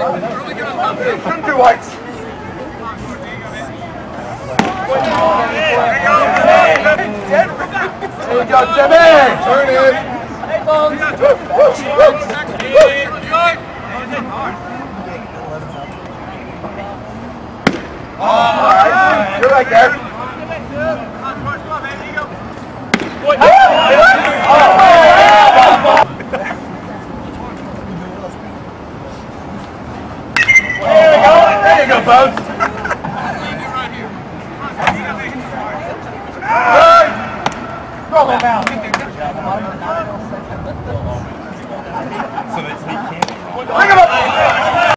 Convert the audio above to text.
Shoot two whites. There you go, Jimmy! Turn it! Hey, Bones! Alright, you're right there. There you go, Bones! Roll him out. So that he can't. Bring him up.